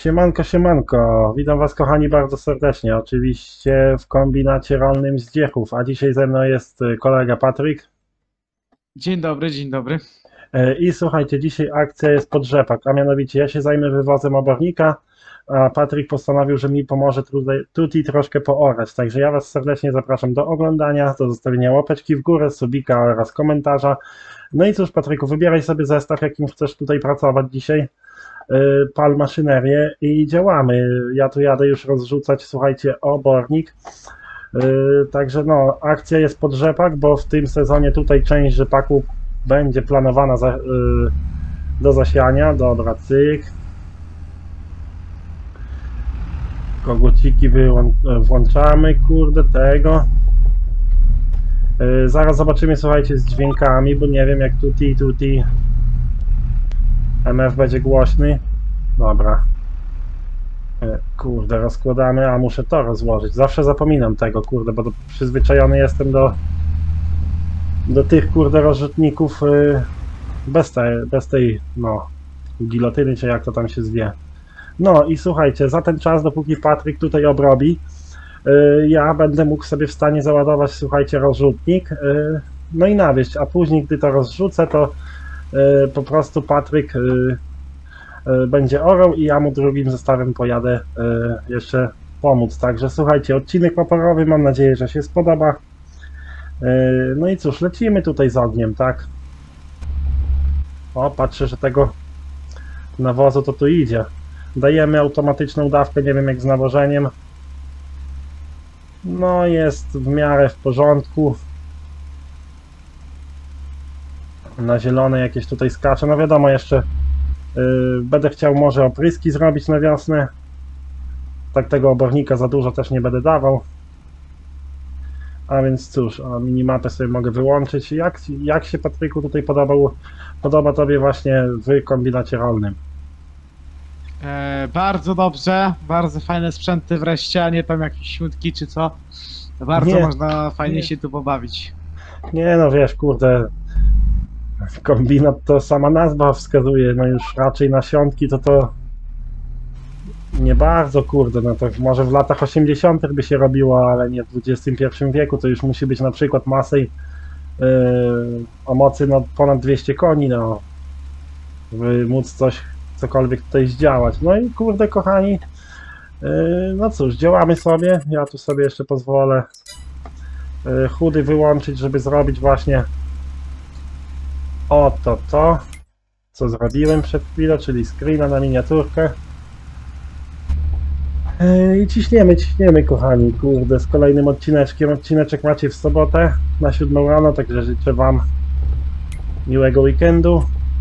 Siemanko, siemanko. Witam was kochani bardzo serdecznie. Oczywiście w kombinacie rolnym z Dziechów, a dzisiaj ze mną jest kolega Patryk. Dzień dobry, dzień dobry. I słuchajcie, dzisiaj akcja jest pod rzepak, a mianowicie ja się zajmę wywozem obornika, a Patryk postanowił, że mi pomoże tutaj troszkę poorać. Także ja was serdecznie zapraszam do oglądania, do zostawienia łapeczki w górę, subika oraz komentarza. No i cóż, Patryku, wybieraj sobie zestaw, jakim chcesz tutaj pracować dzisiaj. Pal maszynerię i działamy. Ja tu jadę już rozrzucać, słuchajcie, obornik. Także no, akcja jest pod rzepak, bo w tym sezonie tutaj część rzepaku będzie planowana do zasiania. Dobra, cyk. Koguciki włączamy, kurde, tego. Zaraz zobaczymy, słuchajcie, z dźwiękami, bo nie wiem jak tuti MF będzie głośny. Dobra. Kurde, rozkładamy, a muszę to rozłożyć. Zawsze zapominam tego, kurde, bo przyzwyczajony jestem do tych, kurde, rozrzutników bez tej, no, gilotyny, czy jak to tam się zwie. No i słuchajcie, za ten czas, dopóki Patryk tutaj obrobi, ja będę mógł sobie w stanie załadować, słuchajcie, rozrzutnik, no i nawieźć, a później, gdy to rozrzucę, to po prostu Patryk będzie orał i ja mu drugim zestawem pojadę jeszcze pomóc. Także słuchajcie, odcinek oporowy, mam nadzieję, że się spodoba. No i cóż, lecimy tutaj z ogniem, tak? O, patrzę, że tego nawozu to tu idzie. Dajemy automatyczną dawkę, nie wiem jak z nawożeniem. No jest w miarę w porządku. Na zielone jakieś tutaj skacze, no wiadomo jeszcze będę chciał może opryski zrobić na wiosnę. Tak tego obornika za dużo też nie będę dawał. A więc cóż, minimapę sobie mogę wyłączyć. Jak się Patryku tutaj podoba Tobie właśnie w kombinacie rolnym? Bardzo dobrze, bardzo fajne sprzęty wreszcie, a nie tam jakieś śmutki czy co. Bardzo Nie, można fajnie nie. się tu pobawić. Nie no wiesz, kurde, kombinat to sama nazwa wskazuje, no już raczej nasionki to nie bardzo, kurde, no to może w latach 80. by się robiło, ale nie w XXI wieku, to już musi być na przykład masej o mocy no, ponad 200 koni, no, by móc cokolwiek tutaj zdziałać. No i kurde, kochani, no cóż, działamy sobie, ja tu sobie jeszcze pozwolę chudy wyłączyć, żeby zrobić właśnie oto to, co zrobiłem przed chwilą, czyli screena na miniaturkę. I ciśniemy kochani, kurde, z kolejnym odcineczkiem. Odcineczek macie w sobotę na 7 rano, także życzę wam miłego weekendu.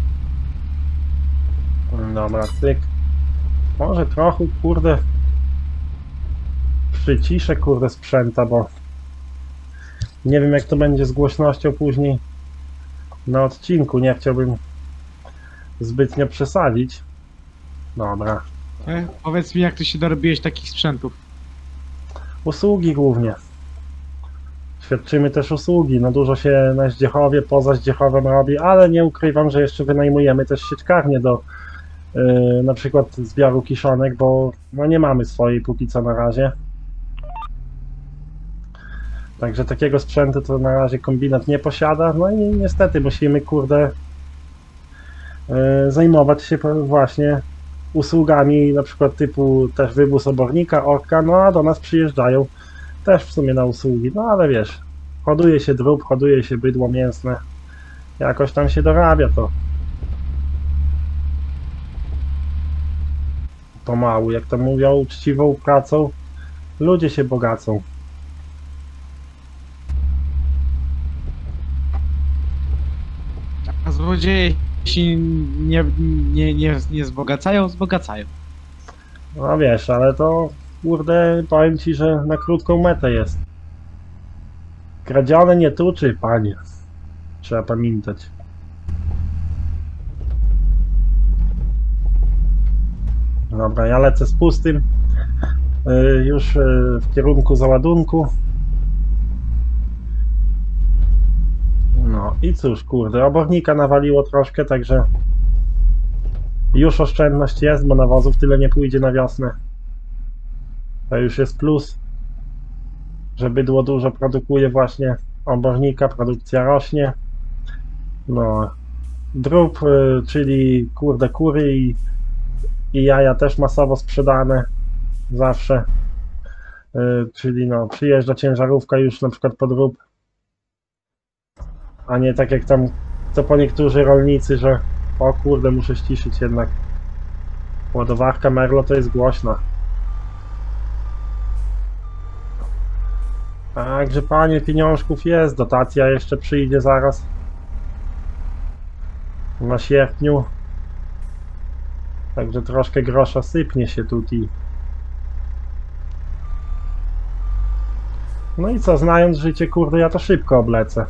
Dobra, cyk. Może trochę, kurde, przyciszę, kurde, sprzęta, bo nie wiem jak to będzie z głośnością później na odcinku, nie chciałbym zbytnio przesadzić. Dobra. Powiedz mi, jak ty się dorobiłeś takich sprzętów? Usługi głównie. Świadczymy też usługi. No dużo się na Zdziechowie, poza Zdziechowem robi, ale nie ukrywam, że jeszcze wynajmujemy też sieczkarnię do na przykład zbioru kiszonek, bo no nie mamy swojej póki co na razie. Także takiego sprzętu to na razie kombinat nie posiada. No i niestety musimy, kurde, zajmować się właśnie usługami na przykład typu też wywóz obornika, orka, no a do nas przyjeżdżają też w sumie na usługi, no ale wiesz, hoduje się drób, hoduje się bydło mięsne, jakoś tam się dorabia to pomału, jak to mówią, uczciwą pracą ludzie się bogacą. A złodzieje się nie wzbogacają, wzbogacają. No wiesz, ale to kurde, powiem ci, że na krótką metę jest. Kradzione nie tuczy, panie. Trzeba pamiętać. Dobra, ja lecę z pustym. Już w kierunku załadunku. No i cóż, kurde, obornika nawaliło troszkę, także Już oszczędność jest, bo nawozów tyle nie pójdzie na wiosnę. To już jest plus, że bydło dużo produkuje właśnie obornika, produkcja rośnie. No, drób, czyli kurde kury i jaja też masowo sprzedane zawsze. Czyli no, przyjeżdża ciężarówka już na przykład po drób, a nie tak jak tam co po niektórzy rolnicy, że o kurde, muszę ściszyć jednak. Ładowarka Merlo to jest głośna. Także panie, pieniążków jest, dotacja jeszcze przyjdzie zaraz. Na sierpniu. Także troszkę grosza sypnie się tutaj. No i co, znając życie, kurde, ja to szybko oblecę.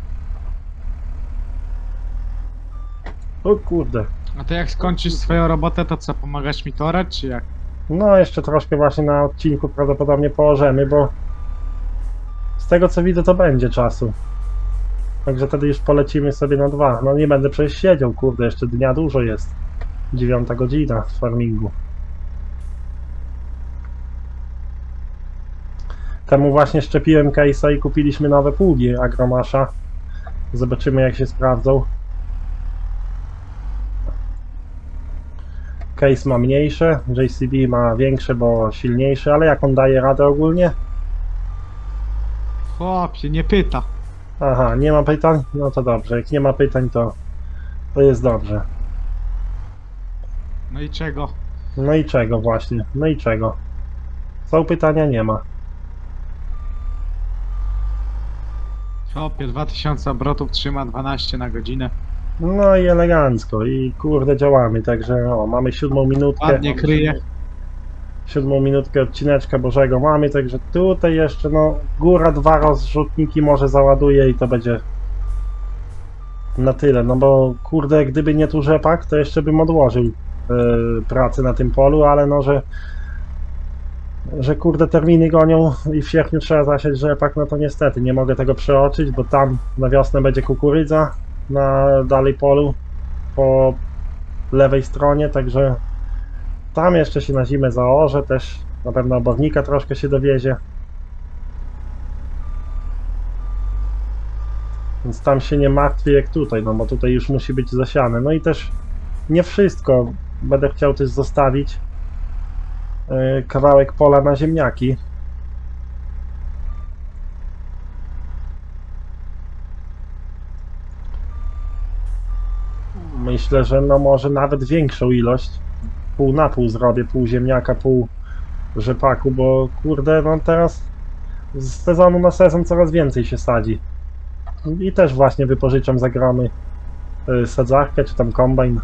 O kurde. A to jak skończysz swoją robotę, to co, pomagasz mi torać, czy jak? No jeszcze troszkę właśnie na odcinku prawdopodobnie położymy, bo z tego co widzę to będzie czasu. Także wtedy już polecimy sobie na 2. No nie będę przecież siedział, kurde, jeszcze dnia dużo jest. 9 godzina w farmingu. Temu właśnie szczepiłem case'a i kupiliśmy nowe pługi Agromasza. Zobaczymy jak się sprawdzą. Case ma mniejsze, JCB ma większe, bo silniejsze, ale jak on daje radę ogólnie? Chłopie, nie pyta. Aha, nie ma pytań? No to dobrze, jak nie ma pytań to jest dobrze. No i czego? No i czego właśnie, no i czego? Są pytania? Nie ma. Chłopie, 2000 obrotów trzyma 12 na godzinę. No i elegancko i kurde działamy, także o, mamy 7 minutkę. Ładnie kryje. 7 minutkę odcineczka Bożego mamy, także tutaj jeszcze no góra 2 rozrzutniki może załaduje i to będzie na tyle, no bo kurde gdyby nie tu rzepak, to jeszcze bym odłożył pracę na tym polu, ale no że kurde terminy gonią i w sierpniu trzeba zasiać rzepak, no to niestety nie mogę tego przeoczyć, bo tam na wiosnę będzie kukurydza na dalej polu po lewej stronie, także tam jeszcze się na zimę zaorze, też na pewno obornika troszkę się dowiezie. Więc tam się nie martwię jak tutaj, no bo tutaj już musi być zasiane. No i też nie wszystko. Będę chciał też zostawić kawałek pola na ziemniaki. Myślę, że no może nawet większą ilość. Pół na pół zrobię, pół ziemniaka, pół rzepaku, bo kurde, no teraz z sezonu na sezon coraz więcej się sadzi. I też właśnie wypożyczam za gromy sadzarkę, czy tam kombajn.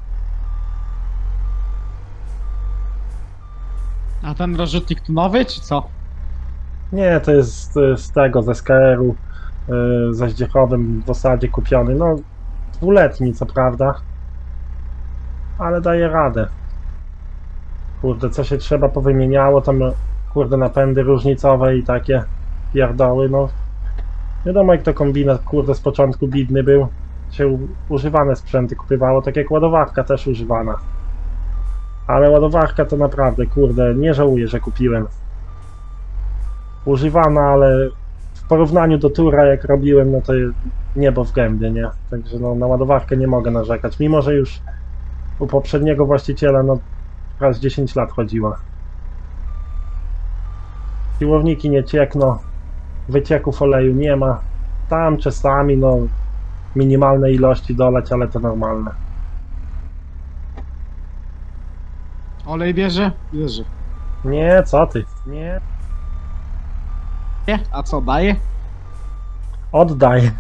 A ten rozrzutnik tu nowy, czy co? Nie, to jest z tego, ze SKR-u, ze Zdziechowym w osadzie kupiony, no 2-letni co prawda, ale daje radę. Kurde, co się trzeba powymieniało, tam kurde napędy różnicowe i takie pierdoły, no wiadomo jak to kombinat, kurde z początku bidny był, się używane sprzęty kupywało, tak jak ładowarka też używana. Ale ładowarka to naprawdę, kurde, nie żałuję, że kupiłem. Używana, ale w porównaniu do Tura jak robiłem, no to niebo w gębie, nie? Także no, na ładowarkę nie mogę narzekać, mimo że już u poprzedniego właściciela no raz 10 lat chodziła. Siłowniki nie ciekną, wycieków oleju nie ma. Tam czasami no minimalne ilości dolać, ale to normalne. Olej bierze? Bierze. Nie, co ty? Nie. Nie? A co, daje? Oddaj.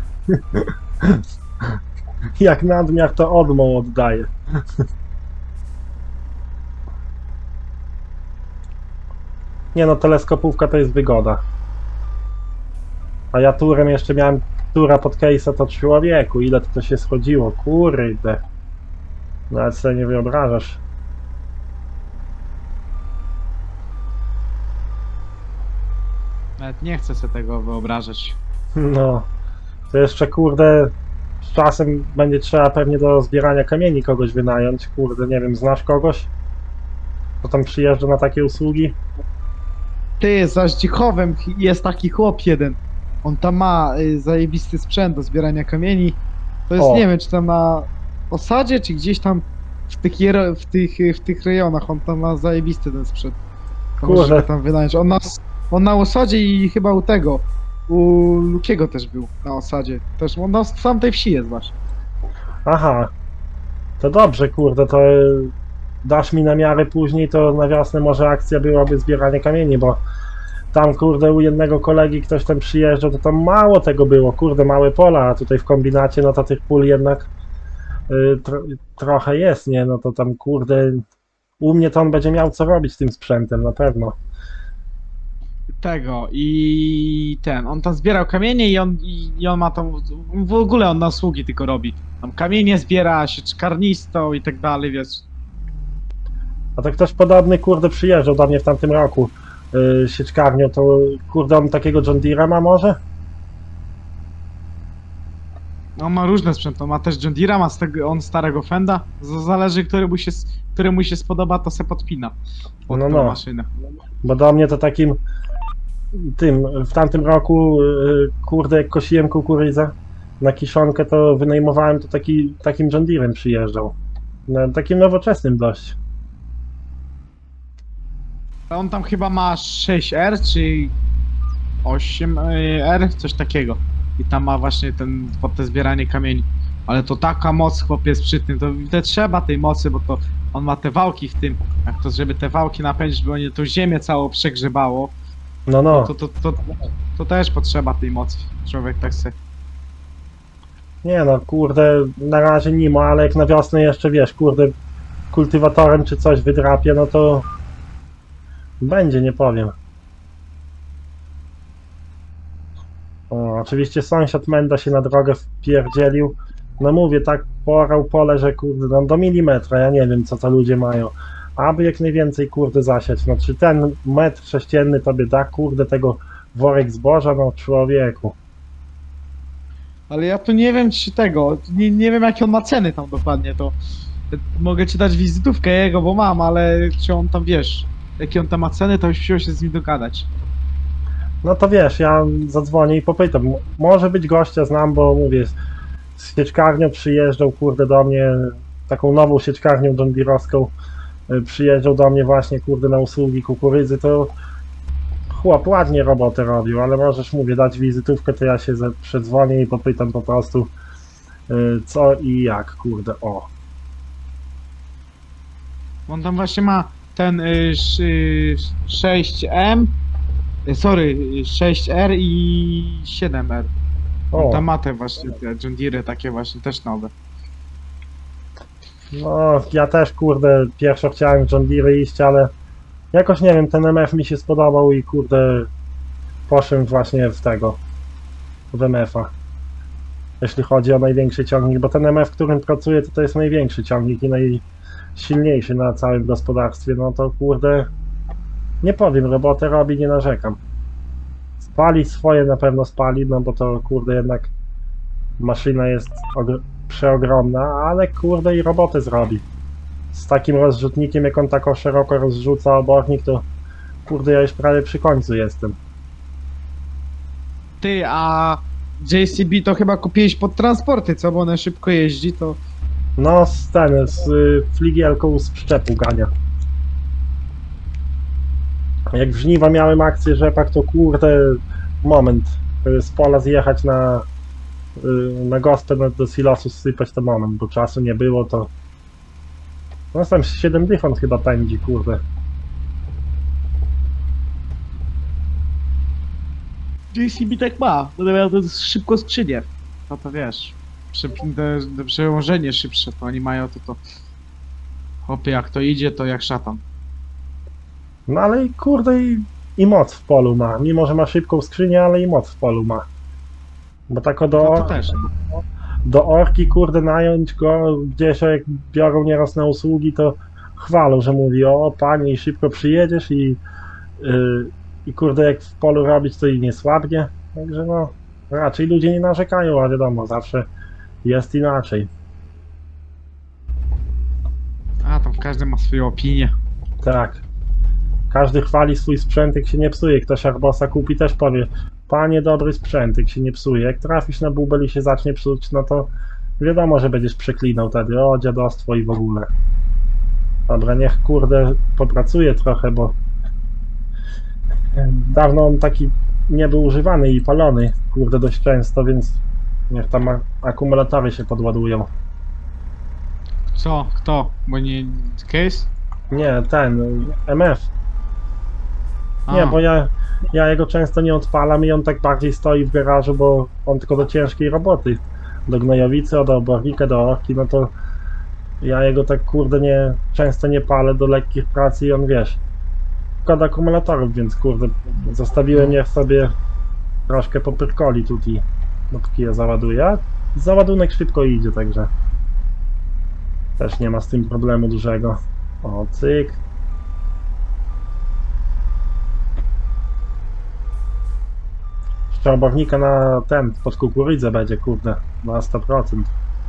Jak nadmiar to odmą oddaję. Nie no, teleskopówka to jest wygoda. A ja turem jeszcze miałem tura pod case'a, to człowieku, ile to się schodziło, kurde. Nawet sobie nie wyobrażasz. Nawet nie chcę sobie tego wyobrażać. No, to jeszcze kurde z czasem będzie trzeba pewnie do zbierania kamieni kogoś wynająć, kurde, nie wiem, znasz kogoś? Kto tam przyjeżdża na takie usługi? Ty, za Zdzichowem jest taki chłop jeden. On tam ma zajebisty sprzęt do zbierania kamieni. To jest, O. nie wiem, czy tam na osadzie, czy gdzieś tam w tych rejonach. On tam ma zajebisty ten sprzęt. To Kurde. możemy tam wynająć. On na osadzie i chyba u tego, u Lukiego też był na osadzie. Też, on z tamtej wsi jest właśnie. Aha, to dobrze, kurde, to dasz mi na miarę później, to na wiosnę może akcja byłaby zbieranie kamieni, bo tam, kurde, u jednego kolegi ktoś tam przyjeżdżał, to tam mało tego było, kurde, małe pola, a tutaj w kombinacie, no to tych pól jednak trochę jest, nie, no to tam, kurde, u mnie to on będzie miał co robić z tym sprzętem, na pewno. Tego i on tam zbierał kamienie i on ma tam, w ogóle on na usługi tylko robi. Tam kamienie zbiera, sieczkarnistą i tak dalej, wiesz. A to ktoś podobny, kurde, przyjeżdżał do mnie w tamtym roku sieczkarnią, to, kurde, on takiego John Deere'a ma może? On ma różne sprzęty, on ma też John Deere'a, ma on starego Fenda. Zależy, który mu się spodoba, to se podpina pod No, tą no. maszynę. Bo do mnie to takim w tamtym roku, kurde, jak kosiłem kukurydzę na kiszonkę, to wynajmowałem to takim John Deere'em przyjeżdżał. No, takim nowoczesnym dość. On tam chyba ma 6R czy 8R, coś takiego. I tam ma właśnie pod te zbieranie kamieni. Ale to taka moc, chłopiec, przy tym, to trzeba tej mocy, bo to on ma te wałki w tym. Jak to, żeby te wałki napędzić, by oni tą ziemię całą przegrzebało, No, no. to też potrzeba tej mocy. Człowiek tak se. Nie no, kurde, na razie nie ma, ale jak na wiosnę jeszcze, wiesz, kurde, kultywatorem czy coś wydrapie, no to będzie, nie powiem. O, oczywiście sąsiad Menda się na drogę wpierdzielił. No mówię, tak porał pole, że kurde, no do milimetra, ja nie wiem co to ludzie mają. Aby jak najwięcej, kurde, zasiać. No czy ten metr sześcienny tobie da, kurde, tego worek zboża, no człowieku. Ale ja tu nie wiem, czy tego, nie wiem jakie on ma ceny tam dokładnie, to mogę ci dać wizytówkę jego, bo mam, ale czy on tam, wiesz, jakie on tam ma ceny, to już musiał się z nim dogadać. No to wiesz, ja zadzwonię i popytam. Może być gościa, znam, bo mówię, z sieczkarnią przyjeżdżał, kurde, do mnie, taką nową sieczkarnią John Deere'owską, przyjeżdżał do mnie właśnie, kurde, na usługi kukurydzy, to chłop ładnie robotę robił, ale możesz, mówię, dać wizytówkę, to ja się przedzwonię i popytam po prostu co i jak, kurde, o. On tam właśnie ma ten 6M, sorry, 6R i 7R. On O, tam ma te właśnie te John Deere takie właśnie też nowe. no, ja też, kurde, pierwszo chciałem w John Deere iść, ale jakoś, nie wiem, ten MF mi się spodobał i, kurde, poszedłem właśnie w MF-a. Jeśli chodzi o największy ciągnik, bo ten MF, w którym pracuję, to jest największy ciągnik i najsilniejszy na całym gospodarstwie, no to, kurde, nie powiem, robotę robi, nie narzekam. Spali swoje, na pewno spali, no bo to, kurde, jednak maszyna jest przeogromna, ale, kurde, i robotę zrobi. Z takim rozrzutnikiem, jak on tak szeroko rozrzuca obornik, to, kurde, ja już prawie przy końcu jestem. Ty, a JCB to chyba kupiłeś pod transporty, co? Bo one szybko jeździ, to... No, z fligielką z przyczepu gania. Jak w żniwa miałem akcję rzepak, to, kurde, moment, z pola zjechać na gospę, do silosu sypać, to moment, bo czasu nie było, to no tam 7 dychon chyba pędzi, kurde. JCB tak ma, bo miał to szybko skrzynię. No to wiesz, przełożenie szybsze, to oni mają to. Chłopie, jak to idzie, to jak szatan. No ale, kurde, i moc w polu ma, mimo że ma szybką skrzynię, ale i moc w polu ma. Bo tak No to też. do orki, kurde, nająć go gdzieś, jak biorą nieraz na usługi, to chwalą, że mówi, o panie, i szybko przyjedziesz i kurde, jak w polu robić, to i nie słabnie. Także no, raczej ludzie nie narzekają, a wiadomo, zawsze jest inaczej. A tam każdy ma swoją opinię. Tak. Każdy chwali swój sprzęt, jak się nie psuje. Ktoś Arbosa kupi, też powie: panie, dobry sprzęt, jak się nie psuje. Jak trafisz na bubel i się zacznie psuć, no to wiadomo, że będziesz przeklinał wtedy: o, dziadostwo i w ogóle. Dobra, niech kurde popracuje trochę, bo dawno on taki nie był używany i palony, kurde, dość często, więc niech tam akumulatory się podładują. Co? Kto? Bo nie... Case? Nie, ten, MF. Nie, A. bo ja jego często nie odpalam i on tak bardziej stoi w garażu, bo on tylko do ciężkiej roboty. Do gnojowicy, do obornika, do orki, no to ja jego tak kurde często nie palę do lekkich prac i on, wiesz, tylko do akumulatorów, więc kurde, zostawiłem je sobie troszkę popyrkoli tutaj, dopóki je załaduję. A załadunek szybko idzie, także też nie ma z tym problemu dużego. O, cyk. Jeszcze obornika na ten, pod kukurydzę będzie, kurde, na 100%.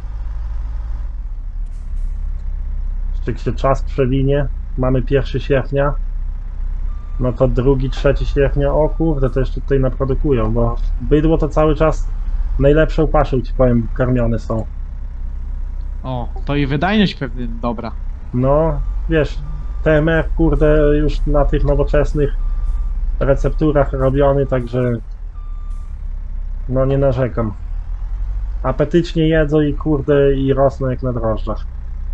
Jeszcze jak się czas przewinie, mamy 1 sierpnia, no to 2, 3 sierpnia, o kurde, to jeszcze tutaj naprodukują, bo bydło to cały czas najlepszą paszą, ci powiem, karmione są. O, to i wydajność pewnie dobra. No, wiesz, TMR, kurde, już na tych nowoczesnych recepturach robiony, także no nie narzekam. Apetycznie jedzą i kurde, i rosną jak na drożdżach.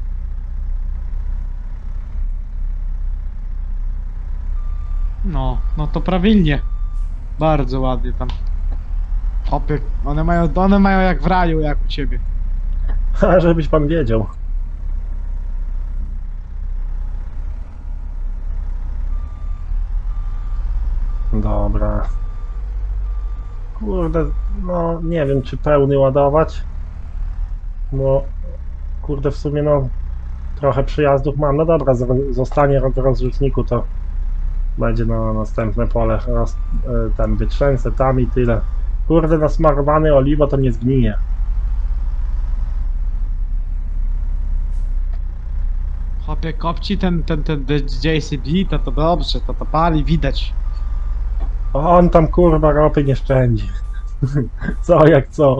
No, no to prawilnie. Bardzo ładnie tam. Hopy, one mają jak w raju, jak u ciebie. A żebyś pan wiedział. Dobra. Kurde, no nie wiem, czy pełny ładować. Bo kurde, w sumie no trochę przyjazdów mam. No dobra, zostanie w rozrzutniku, to będzie na następne pole. Ten wytrzęsę tam i tyle. Kurde, nasmarowany oliwo to nie zgnije. Hopie, kopci ten JCB, to dobrze, to pali, widać. On tam kurwa ropy nie szczędzi. Co jak co?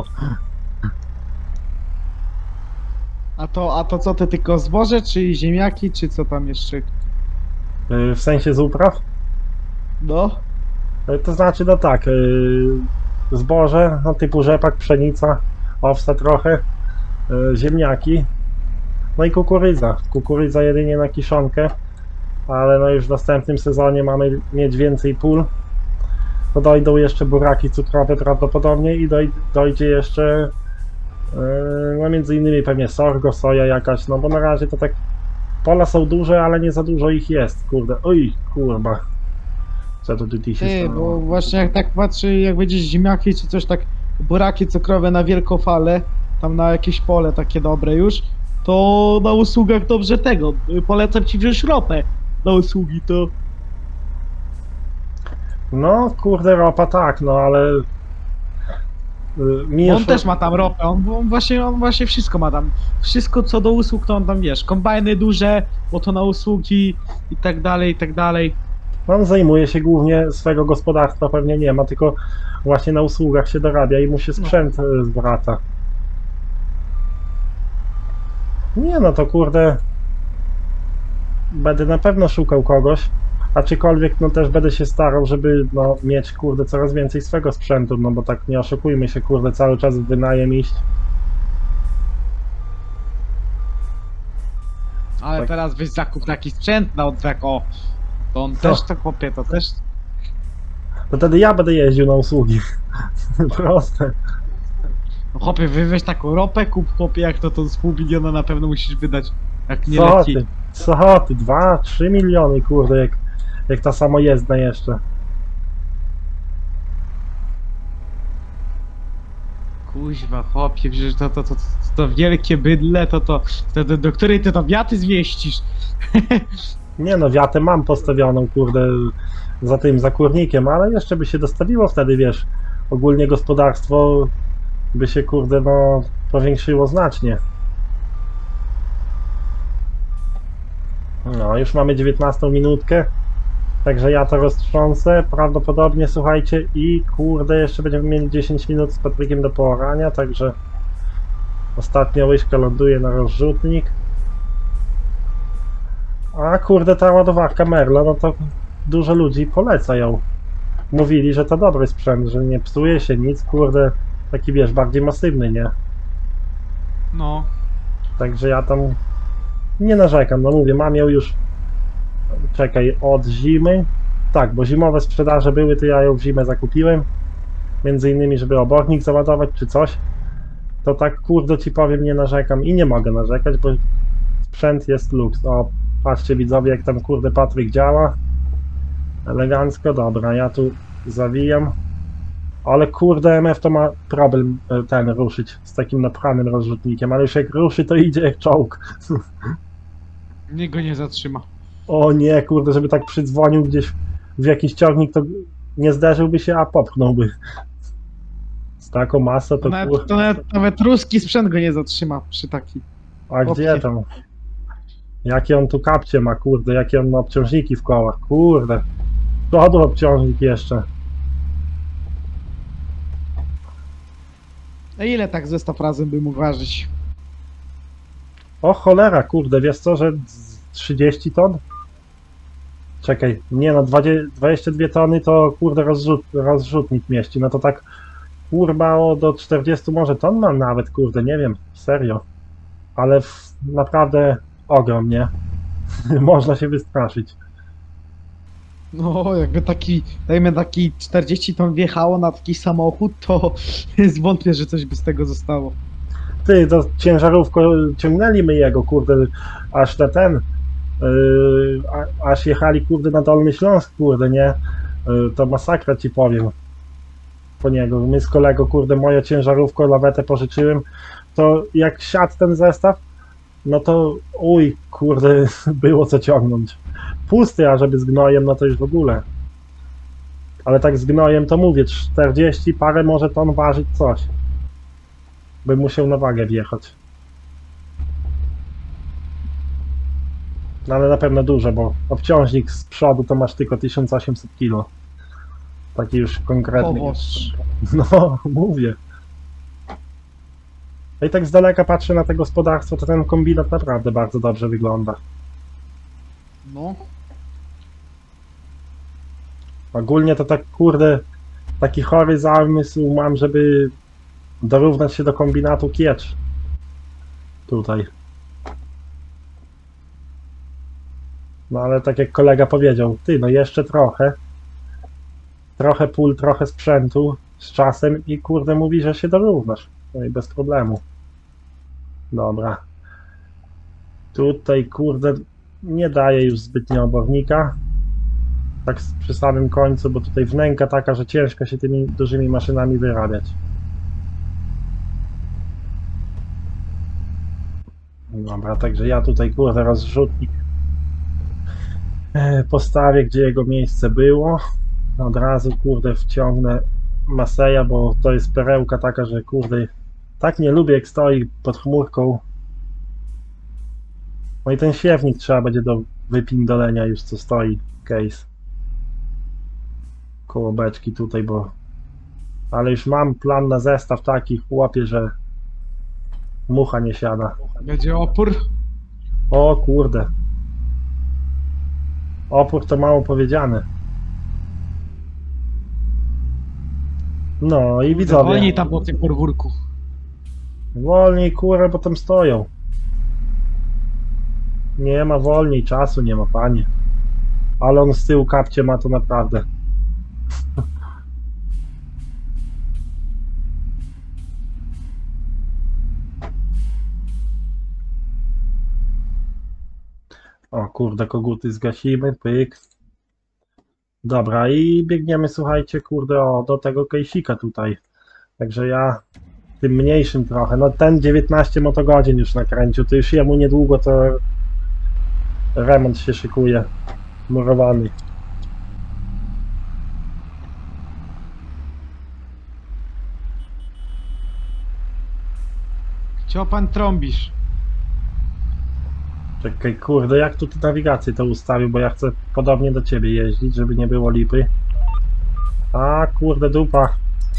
A to co, ty tylko zboże, czy ziemniaki, czy co tam jeszcze? W sensie z upraw? No. To znaczy, no tak, zboże, no typu rzepak, pszenica, owsa trochę, ziemniaki, no i kukurydza. Kukurydza jedynie na kiszonkę, ale no już w następnym sezonie mamy mieć więcej pól. To dojdą jeszcze buraki cukrowe prawdopodobnie i dojdzie jeszcze no między innymi pewnie sorgo, soja jakaś, no bo na razie to tak pola są duże, ale nie za dużo ich jest, kurde, oj kurwa. Co to tutaj się Ty, stało? bo właśnie jak tak patrzę, jak będziesz ziemniaki czy coś tak, buraki cukrowe na wielką falę, tam na jakieś pole takie dobre już, to na usługach dobrze tego, polecam ci wziąć ropę na usługi, to... No kurde, ropa tak, no ale mi On już- też ma tam ropę, on właśnie wszystko ma tam, wszystko co do usług to on tam, wiesz, kombajny duże, bo to na usługi i tak dalej, i tak dalej. On zajmuje się głównie swego gospodarstwa, pewnie nie ma, tylko właśnie na usługach się dorabia i mu się sprzęt zwraca. Nie no to kurde, będę na pewno szukał kogoś, aczkolwiek no też będę się starał, żeby no mieć kurde coraz więcej swego sprzętu, no bo tak nie oszukujmy się, kurde, cały czas w wynajem iść. Ale Tak. teraz weź zakup taki sprzęt na tak o, to on Co? też to chłopie, to też... To wtedy ja będę jeździł na usługi. Proste. No chłopie, weź taką ropę, kup chłopie, jak to z pół miliona na pewno musisz wydać, jak nie Co leci. ty? Co ty? 2-3 miliony, kurde, jak ta samojezdna jeszcze. Kuźwa, chłopie, przecież to wielkie bydle, do której ty to wiaty zmieścisz. Nie no, wiatę mam postawioną, kurde, za tym, za kurnikiem, ale jeszcze by się dostawiło wtedy, wiesz, ogólnie gospodarstwo by się kurde no powiększyło znacznie. No, już mamy 19 minutkę, także ja to roztrząsę prawdopodobnie, słuchajcie, i kurde, jeszcze będziemy mieli 10 minut z Patrykiem do poorania, także ostatnia łyżka ląduje na rozrzutnik. A kurde, ta ładowarka Merla, no to dużo ludzi poleca ją. Mówili, że to dobry sprzęt, że nie psuje się nic, kurde, taki wiesz, bardziej masywny, nie? No. Także ja tam nie narzekam, no mówię, mam ją już, czekaj, od zimy. Tak, bo zimowe sprzedaże były, to ja ją w zimę zakupiłem. Między innymi, żeby obornik załadować czy coś. To tak, kurde, ci powiem, nie narzekam i nie mogę narzekać, bo sprzęt jest luks. O, patrzcie widzowie, jak tam, kurde, Patryk działa. Elegancko, dobra, ja tu zawijam. Ale kurde, MF to ma problem ten ruszyć z takim napchanym rozrzutnikiem, ale już jak ruszy, to idzie jak czołg. Nikt go nie zatrzyma. O nie, kurde, żeby tak przydzwonił gdzieś w jakiś ciągnik, to nie zderzyłby się, a popchnąłby. Z taką masą to Nawet, kurde. to nawet ruski sprzęt go nie zatrzyma przy takim. A gdzie tam? Jakie on tu kapcie ma, kurde, jakie on ma obciążniki w kołach, kurde. Przodu obciążnik jeszcze. A ile tak zestaw razem by mógł ważyć? O cholera, kurde, wiesz co, że 30 ton? Czekaj, nie no, 22 tony to kurde rozrzutnik mieści, no to tak kurwa do 40 może ton mam nawet, kurde, nie wiem, serio. Ale naprawdę ogrom, nie? Można się wystraszyć. No, jakby taki, dajmy taki 40 ton wjechało na taki samochód, to zwątpię, że coś by z tego zostało. Ty, to ciężarówką ciągnęli my jego, kurde, aż na ten, aż jechali, kurde, na Dolny Śląsk, kurde, nie? To masakra, ci powiem. Po niego. My z kolego, kurde, moją ciężarówką lawetę pożyczyłem, to jak siadł ten zestaw, no to uj, kurde, było co ciągnąć. Pusty, a żeby z gnojem, no to już w ogóle. Ale tak z gnojem to mówię, 40 parę może ton ważyć coś. Bym musiał na wagę wjechać. No ale na pewno dużo, bo obciążnik z przodu to masz tylko 1800 kg. Taki już konkretny. Owoc. No, mówię. No i tak z daleka patrzę na to gospodarstwo, to ten kombinat naprawdę bardzo dobrze wygląda. No. Ogólnie to tak, kurde, taki chory zamysł mam, żeby dorównać się do kombinatu Kiecz. Tutaj. No ale tak jak kolega powiedział, ty, no jeszcze trochę. Trochę pól, trochę sprzętu z czasem i kurde mówi, że się dorównasz. No i bez problemu. Dobra. Tutaj, kurde, nie daje już zbytnio obornika. Tak przy samym końcu, bo tutaj wnęka taka, że ciężko się tymi dużymi maszynami wyrabiać. Dobra, także ja tutaj, kurde, rozrzutnik postawię, gdzie jego miejsce było. Od razu, kurde, wciągnę Maseja, bo to jest perełka taka, że kurde, tak nie lubię, jak stoi pod chmurką. No i ten siewnik trzeba będzie do wypindolenia już, co stoi, case. Koło beczki tutaj, bo... Ale już mam plan na zestaw taki, chłopie, że mucha nie siada. Będzie opór? O kurde. Opór to mało powiedziane. No i widzowie. Wolniej tam po tym podwórku. Wolniej, kurę, bo tam stoją. Nie ma wolniej, czasu nie ma, panie. Ale on z tyłu kapcie ma to naprawdę. O kurde, koguty zgasimy, pyk. Dobra, i biegniemy, słuchajcie, kurde, do tego kejsika tutaj. Także ja tym mniejszym trochę, no ten 19 motogodzin już nakręcił, to już jemu niedługo to remont się szykuje, murowany. Cio pan trąbisz? Czekaj, kurde, jak tu nawigację to ustawił, bo ja chcę podobnie do ciebie jeździć, żeby nie było lipy. A, kurde, dupa.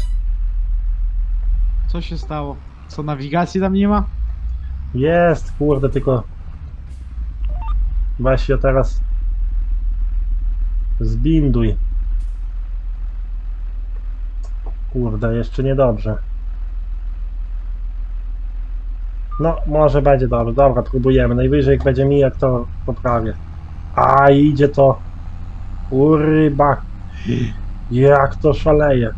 Co się stało? Co, nawigacji tam nie ma? Jest, kurde, tylko... Weź się teraz... Zbinduj. Kurde, jeszcze niedobrze. No, może będzie dobrze. Dobra, próbujemy. Najwyżej jak będzie mijak, to poprawię. A, idzie to. Uryba. Jak to szaleje.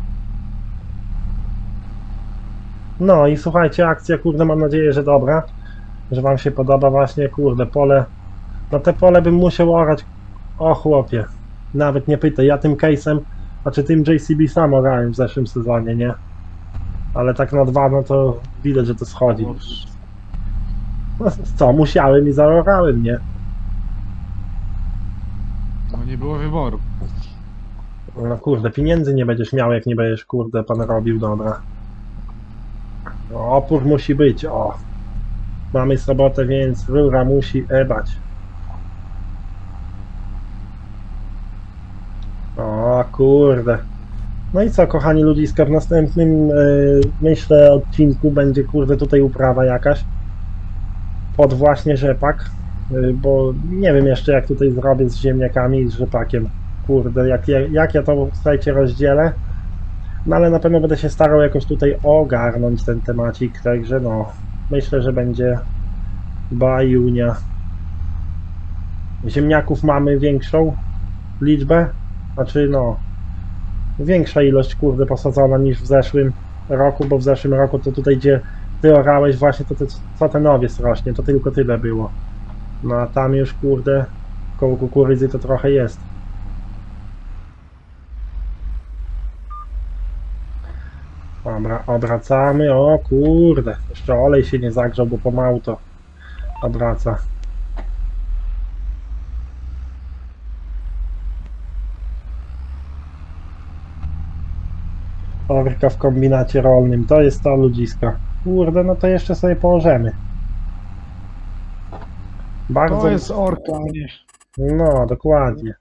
No i słuchajcie, akcja, kurde, mam nadzieję, że dobra. Że wam się podoba właśnie, kurde, pole. No te pole bym musiał orać. O chłopie. Nawet nie pytaj. Ja tym case'em, znaczy tym JCB sam orałem w zeszłym sezonie, nie? Ale tak na dwa, no to widać, że to schodzi. No, co, musiałem i zaorałem, nie? No nie było wyboru. No kurde, pieniędzy nie będziesz miał, jak nie będziesz, kurde, pan robił, dobra. No, opór musi być, o. Mamy sobotę, więc rura musi ebać. O kurde. No i co, kochani ludziska, w następnym, myślę, odcinku będzie, kurde, tutaj uprawa jakaś. Pod właśnie rzepak. Bo nie wiem jeszcze, jak tutaj zrobię z ziemniakami i z rzepakiem. Kurde, jak ja to, słuchajcie, rozdzielę. No ale na pewno będę się starał jakoś tutaj ogarnąć ten temacik, także no, myślę, że będzie bajunia. Ziemniaków mamy większą liczbę, znaczy no, większa ilość, kurde, posadzona niż w zeszłym roku, bo w zeszłym roku to tutaj, gdzie ty orałeś właśnie, to co ten owiec rośnie, to tylko tyle było. No a tam już, kurde, koło kukurydzy to trochę jest. Dobra, obracamy, o kurde, jeszcze olej się nie zagrzał, bo pomału to obraca. Orka w kombinacie rolnym, to jest to ludziska. Kurde, no to jeszcze sobie położymy. Bardzo... To jest orka, a nie. No, dokładnie.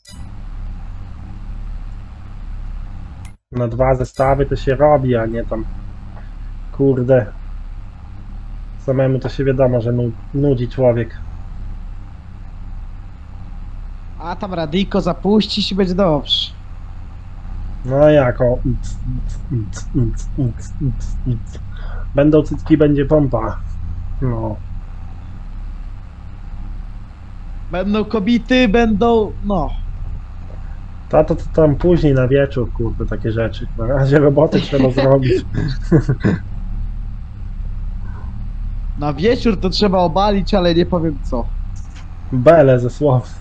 Na dwa zestawy to się robi, a nie tam, kurde, samemu to się wiadomo, że nudzi człowiek. A tam radyjko zapuścić i będzie dobrze. No jak o... Będą cycki, będzie pompa. No. Będą kobiety, będą, no. To tam później na wieczór, kurde, takie rzeczy. Na razie roboty trzeba zrobić. Na wieczór to trzeba obalić, ale nie powiem co. Bele ze słów.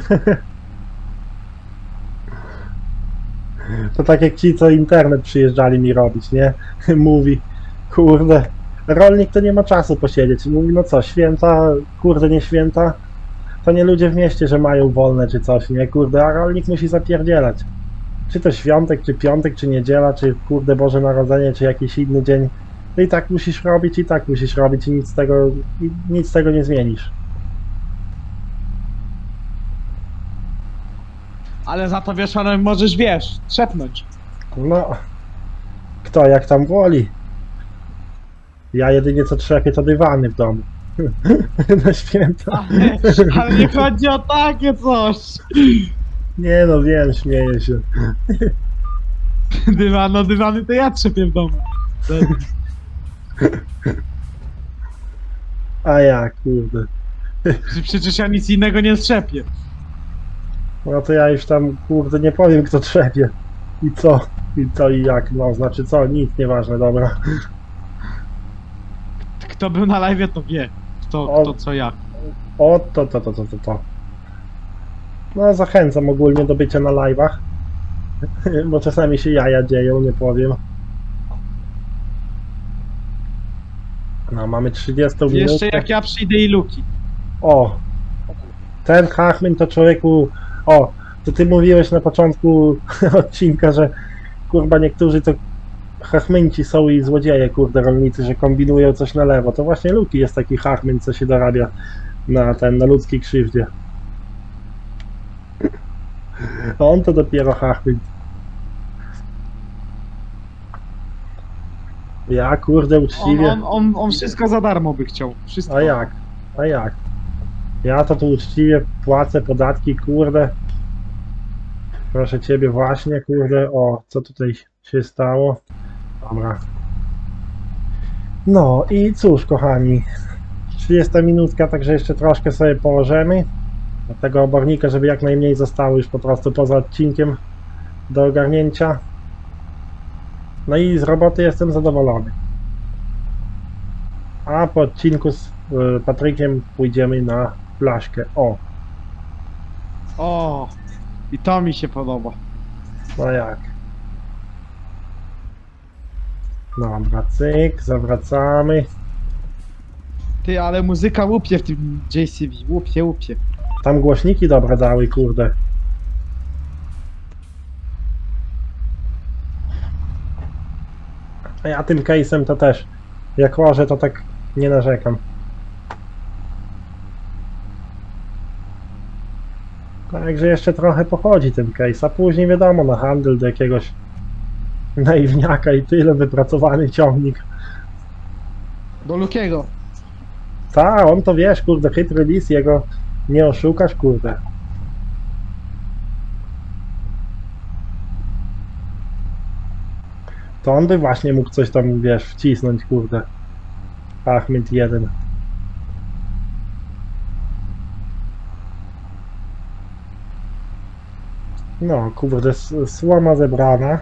To tak jak ci, co internet przyjeżdżali mi robić, nie? Mówi, kurde, rolnik to nie ma czasu posiedzieć. Mówi, no co, święta, kurde, nie święta? To nie ludzie w mieście, że mają wolne czy coś, nie? Kurde, a rolnik musi zapierdzielać. Czy to świątek, czy piątek, czy niedziela, czy kurde Boże Narodzenie, czy jakiś inny dzień. No i tak musisz robić, i tak musisz robić i nic z tego nie zmienisz. Ale za to wieczorem możesz, wiesz, trzepnąć. No, kto jak tam woli. Ja jedynie co trzepię to dywany w domu. Na święta. Ale nie chodzi o takie coś. Nie no, wiem, śmieję się. Dywany to ja trzepię w domu. A ja, kurde. Przecież ja nic innego nie trzepię. No to ja już tam, kurde, nie powiem kto trzepie. I co i jak, no znaczy co, nic, nieważne, dobra. Kto był na live, to wie. Kto co jak. O, to. No zachęcam ogólnie do bycia na live'ach. Bo czasami się jaja dzieją, nie powiem. No, mamy 30 minut. Jeszcze jak ja przyjdę i Luki. O! Ten Hachmyn to człowieku... O! To ty mówiłeś na początku odcinka, że kurwa niektórzy to Chachmynci są i złodzieje, kurde, rolnicy, że kombinują coś na lewo. To właśnie Luki jest taki chachmyn, co się dorabia na ludzkiej krzywdzie. A on to dopiero chachmyn. Ja, kurde, uczciwie. On wszystko za darmo by chciał. Wszystko. A jak? A jak? Ja to tu uczciwie płacę podatki, kurde. Proszę ciebie właśnie, kurde. O, co tutaj się stało? Dobra. No i cóż, kochani. 30 minutka, także jeszcze troszkę sobie położymy. Tego obornika, żeby jak najmniej zostało już po prostu poza odcinkiem do ogarnięcia. No i z roboty jestem zadowolony. A po odcinku z Patrykiem pójdziemy na flaszkę. O! O! I to mi się podoba. No jak? Dobra, cyk, zawracamy. Ty, ale muzyka łupie w tym JCV. Łupie. Tam głośniki dobre dały, kurde. A ja tym case'em to też. Jak łożę, to tak nie narzekam. Także jeszcze trochę pochodzi ten case, a później wiadomo, na handel do jakiegoś naiwniaka i tyle, wypracowany ciągnik. Do Lukiego. Ta, on to wiesz, kurde, chytry lis, jego nie oszukasz, kurde. To on by właśnie mógł coś tam, wiesz, wcisnąć, kurde. Ahmed 1. No, kurde, słoma zebrana.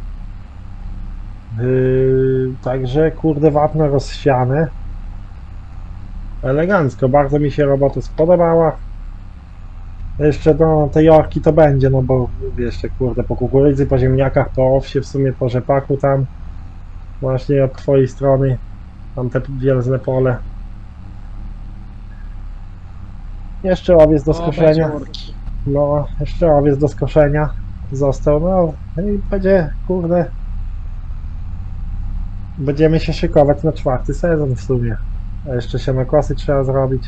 Także, kurde, wapno rozsiane. Elegancko, bardzo mi się robota spodobała. Jeszcze no, te jorki to będzie, no bo jeszcze, kurde, po kukurydzy, po ziemniakach, po owsie, w sumie po rzepaku tam. Właśnie od twojej strony. Tam te wielzne pole. Jeszcze owiec do skoszenia. No, jeszcze owiec do skoszenia został, no i będzie, kurde, będziemy się szykować na 4. sezon w sumie. A jeszcze sianokosy trzeba zrobić.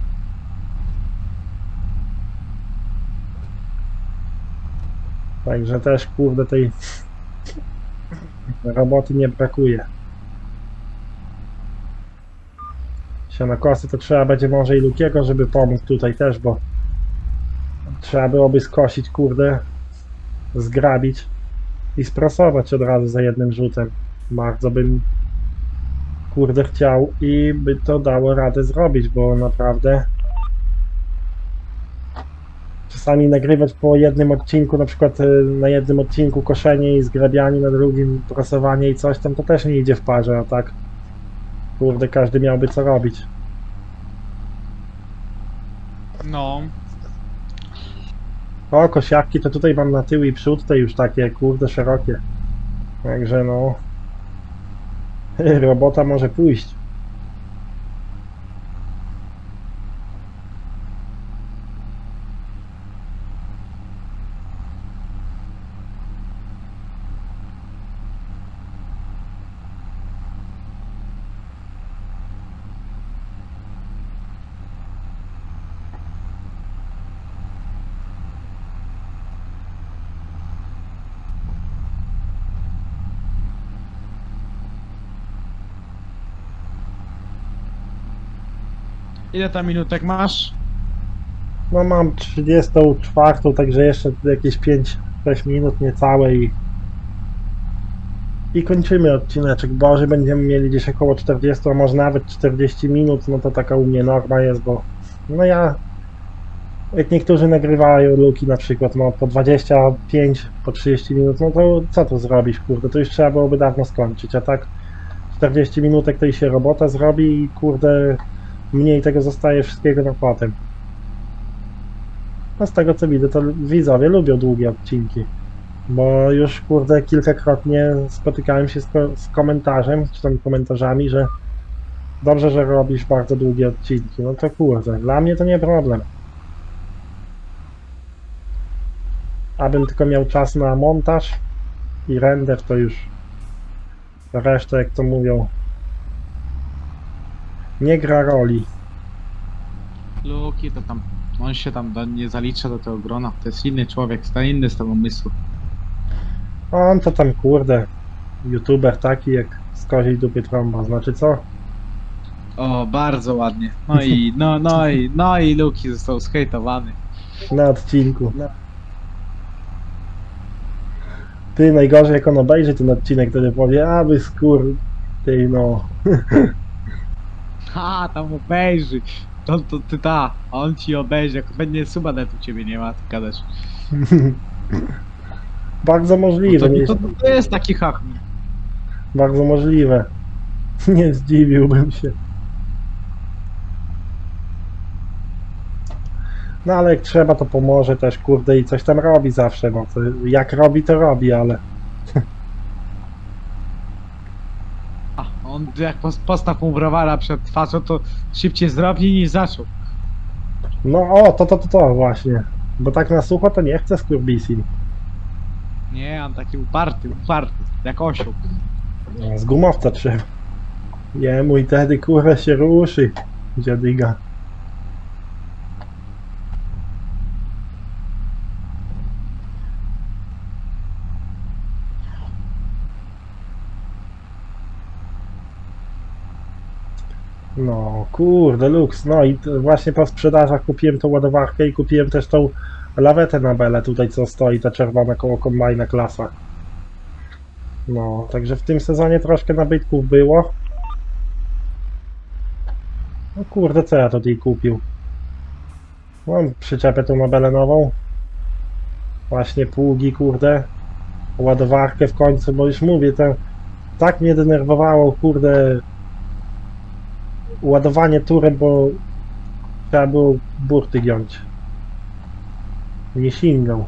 Także też, kurde, tej roboty nie brakuje. Sianokosy to trzeba będzie może i Lukiego, żeby pomóc tutaj też, bo trzeba byłoby skosić, kurde, zgrabić i sprasować od razu za jednym rzutem. Bardzo bym, kurde, chciał i by to dało radę zrobić, bo naprawdę czasami nagrywać po jednym odcinku, na przykład na jednym odcinku koszenie i zgrabianie, na drugim prasowanie i coś tam, to też nie idzie w parze, a tak, kurde, każdy miałby co robić. No. O, kosiarki to tutaj mam na tył i przód, te już takie, kurde, szerokie. Także no, robota może pójść. Ile tam minutek masz? No mam 34, także jeszcze jakieś 5-6 minut niecałe i kończymy odcineczek. Boże, będziemy mieli gdzieś około 40, a może nawet 40 minut, no to taka u mnie norma jest, bo no ja, jak niektórzy nagrywają luki na przykład, no po 25, po 30 minut, no to co tu zrobisz, kurde, to już trzeba byłoby dawno skończyć, a tak 40 minutek to i się robota zrobi i kurde, mniej tego zostaje wszystkiego na potem. No z tego co widzę, to widzowie lubią długie odcinki, bo już, kurde, kilkakrotnie spotykałem się z komentarzem, czy tam komentarzami, że dobrze, że robisz bardzo długie odcinki. No to kurde, dla mnie to nie problem. Abym tylko miał czas na montaż i render, to już Reszta, jak to mówią, nie gra roli. Luki to tam, on się tam nie zalicza do tego grona, to jest inny człowiek, to inny z tego umysłu. On to tam, kurde, youtuber taki jak z koziej dupy trąba, znaczy co? O, bardzo ładnie. No i Luki został skejtowany. Na odcinku. Ty, najgorzej jak on obejrzy ten odcinek, to nie powie, a wy ty no. Ha, tam obejrzy. To ty a on ci obejrzy, jak będzie suba net u ciebie nie ma, ty gadasz. Bardzo możliwe. To jest taki hachmi. Bardzo możliwe. Nie zdziwiłbym się. No ale jak trzeba, to pomoże też, kurde, i coś tam robi zawsze, no to jak robi, to robi, ale... A, on jak postaw mu browara przed twarzą, to szybciej zrobi niż zaczął. No o, to właśnie. Bo tak na sucho to nie chce skurbisin. Nie, on taki uparty, jak osioł. Z gumowca trzeba. Jemu i wtedy kurwa się ruszy, dziadyga. No kurde, luks. No i właśnie po sprzedażach kupiłem tą ładowarkę i kupiłem też tą lawetę na belę tutaj, co stoi, ta czerwona koło kombajna klasa. No, także w tym sezonie troszkę nabytków było. No kurde, co ja tutaj kupił? Mam przyczepę tą na belę nową. Właśnie pługi, kurde. Ładowarkę w końcu, bo już mówię, tak mnie denerwowało, kurde, ładowanie turem, bo trzeba było burty giąć. Nie sięgał.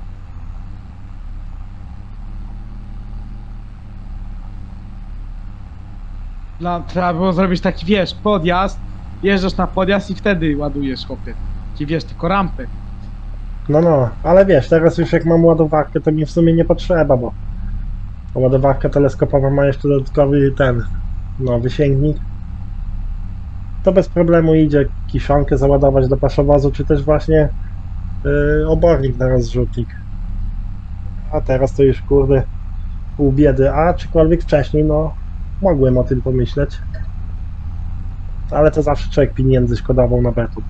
No, trzeba było zrobić taki, wiesz, podjazd, jeżdżasz na podjazd i wtedy ładujesz, chłopie. Taki, wiesz, tylko rampę. No, ale wiesz, teraz już jak mam ładowarkę, to mi w sumie nie potrzeba, bo ładowarka teleskopowa ma jeszcze dodatkowy wysięgnik. To bez problemu idzie kiszonkę załadować do paszowozu, czy też właśnie obornik na rozrzutnik. A teraz to już kurde pół biedy, a czykolwiek wcześniej, no mogłem o tym pomyśleć. Ale to zawsze człowiek pieniędzy szkodował na beton.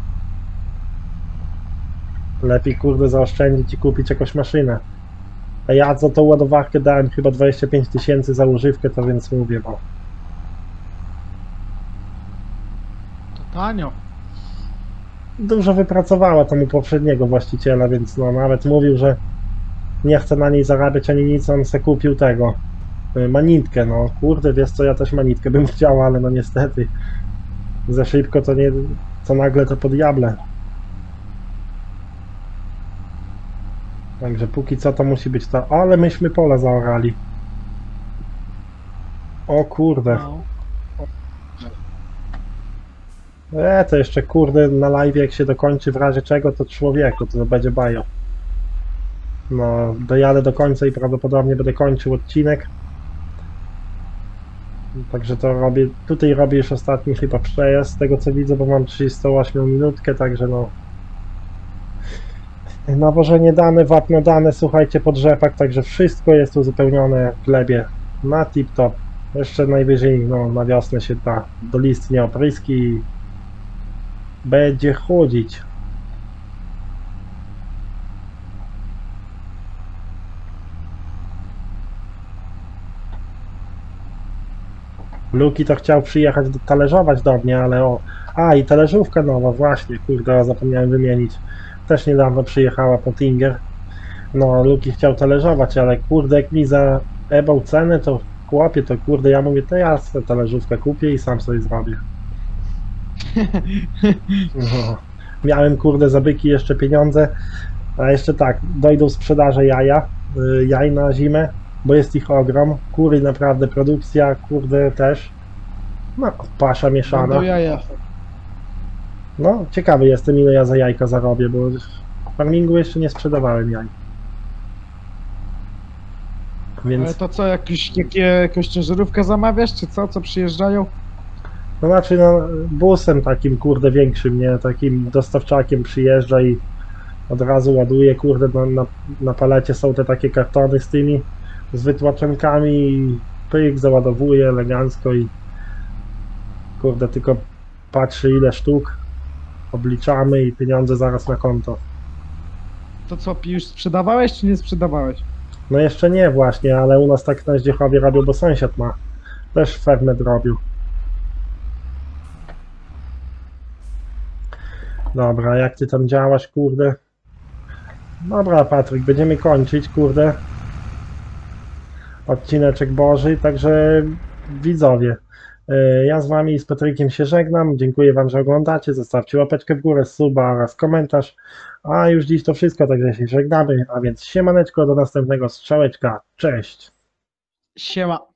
Lepiej kurde zaoszczędzić i kupić jakąś maszynę. A ja za tą ładowarkę dałem chyba 25 000 za używkę, to więc mówię, bo To tanio. dużo wypracowała temu poprzedniego właściciela, więc no nawet mówił, że nie chce na niej zarabiać ani nic, on se kupił tego manitkę, no kurde, wiesz co, ja też manitkę bym chciał, ale no niestety za szybko to nie, co nagle to po diable. Także póki co to musi być to, ale myśmy pole zaorali. O kurde. No. To jeszcze kurde na live jak się dokończy w razie czego, to człowieku, to będzie bajo. No, dojadę do końca i prawdopodobnie będę kończył odcinek. Także to robię, tutaj robię już ostatni chyba przejazd z tego co widzę, bo mam 38 minutkę, także no. Nawożenie dane, wapno dane, słuchajcie, pod rzepak, także wszystko jest uzupełnione w glebie na tip-top. Jeszcze najwyżej no, na wiosnę się da do listnie opryski i będzie chodzić. Luki to chciał przyjechać talerzować do mnie, ale o... A, i talerzówka nowa, właśnie, kurde, zapomniałem wymienić. Też niedawno przyjechała po Tinger. No, Luki chciał talerzować, ale kurde, jak mi zaebał cenę, to chłopie, to kurde, ja mówię, to ja sobie talerzówkę kupię i sam sobie zrobię. No. Miałem kurde za byki jeszcze pieniądze, a jeszcze tak, dojdą sprzedaże jaj na zimę, bo jest ich ogrom, kury naprawdę, produkcja, kurde też, no pasza mieszana. Do jaja. No, ciekawy jestem ile ja za jajka zarobię, bo w farmingu jeszcze nie sprzedawałem jaj. Więc, Ale to co, jakąś ciężarówkę zamawiasz, czy co? Co przyjeżdżają? no znaczy, no, busem takim, kurde, większym, nie? Takim dostawczakiem przyjeżdża i od razu ładuje, kurde, na palecie są te takie kartony z tymi, z wytłaczankami i pyk, załadowuje elegancko i kurde, tylko patrzy ile sztuk, obliczamy i pieniądze zaraz na konto. To co, już sprzedawałeś, czy nie sprzedawałeś? No jeszcze nie właśnie, ale u nas tak na Zdziechowie robią, bo sąsiad ma. Też fermę robił. Dobra, jak ty tam działasz, kurde? Dobra, Patryk, będziemy kończyć, kurde. Odcineczek Boży, także widzowie. Ja z wami, z Patrykiem się żegnam. Dziękuję wam, że oglądacie. Zostawcie łapeczkę w górę, suba oraz komentarz. A już dziś to wszystko, także się żegnamy. A więc siemaneczko, do następnego strzałeczka. Cześć! Siema.